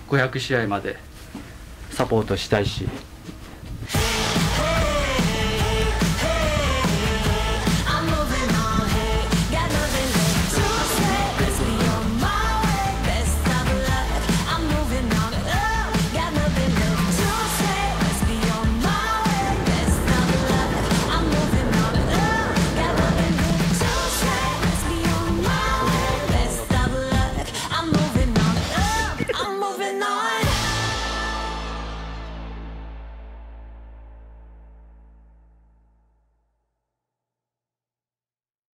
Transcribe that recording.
500試合までサポートしたいし、